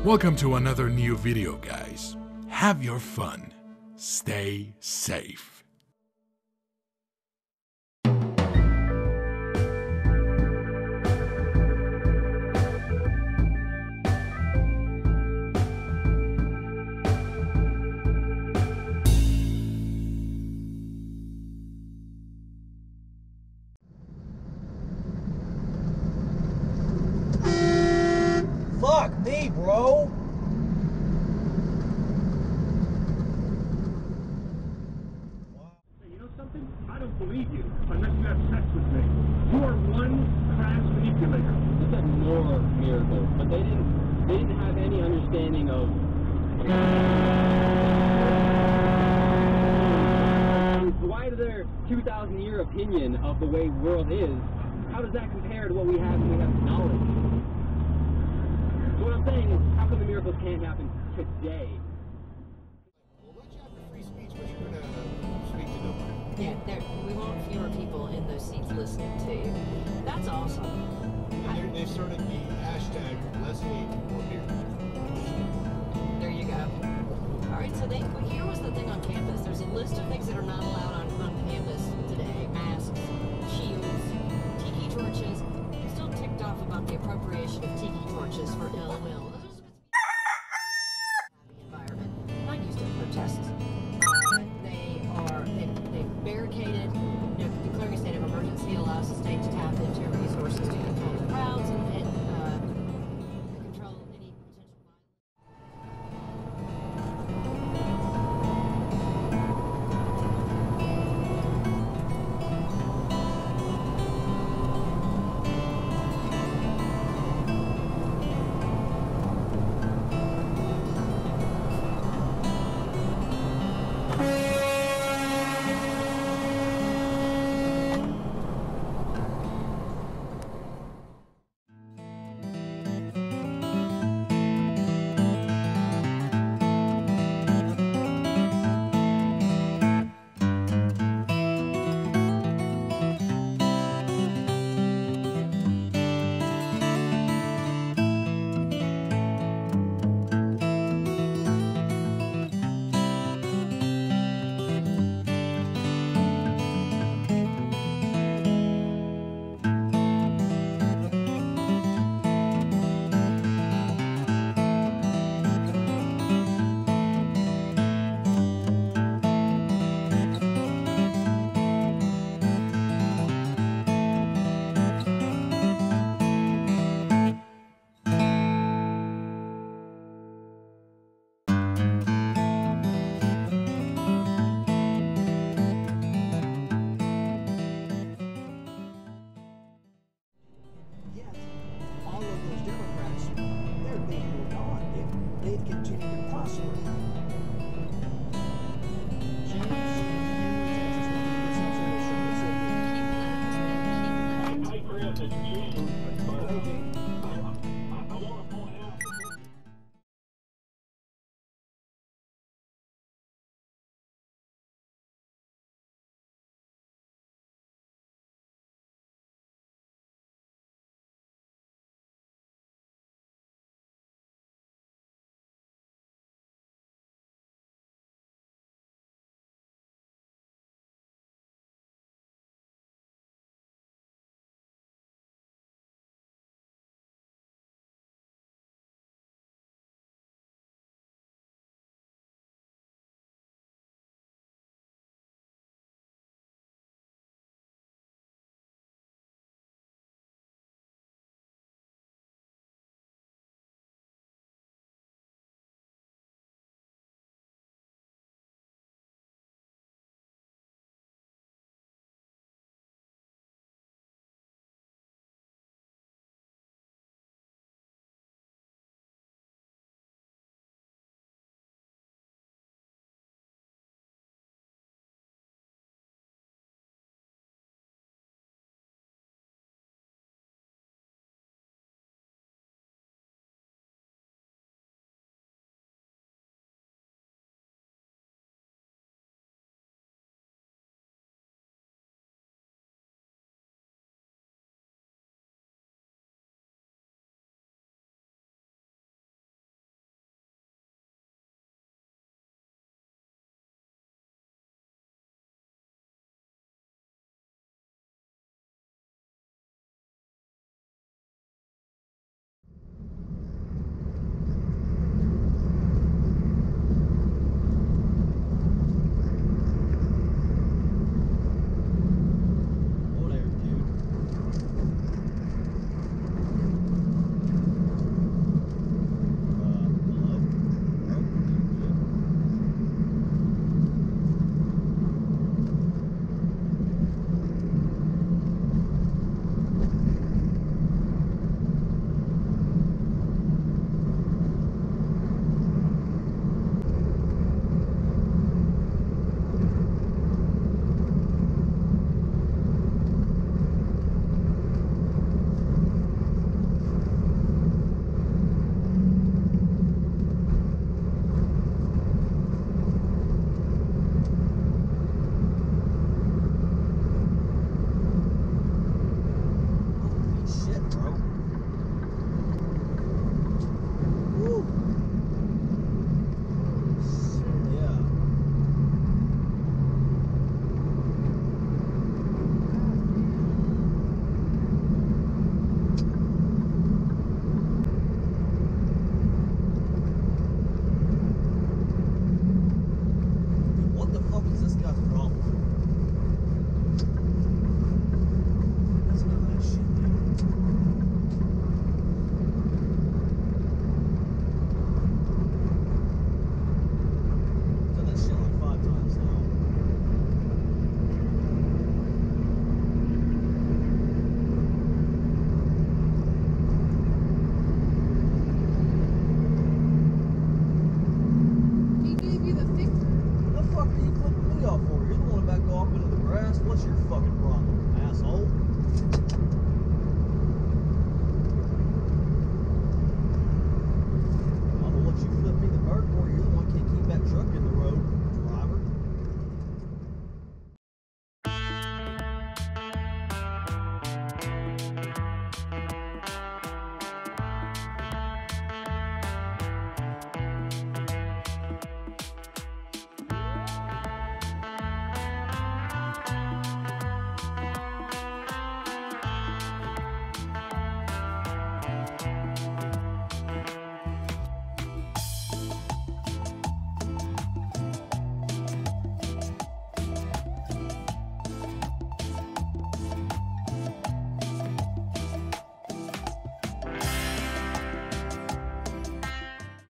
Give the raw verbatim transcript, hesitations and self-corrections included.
Welcome to another new video, guys. Have your fun. Stay safe. Fuck me, bro. You know something? I don't believe you unless you have sex with me. You are one crass manipulator. They said more miracles, but they didn't. They didn't have any understanding of. Why is their two thousand year opinion of the way the world is? How does that compare to what we have when we have knowledge? So what I'm saying is, how come the miracles can't happen today? We'll let you have your free speech, but you're going to speak to nobody. Yeah, there, we want fewer people in those seats listening to you. That's awesome. And they started the hashtag Let's Hate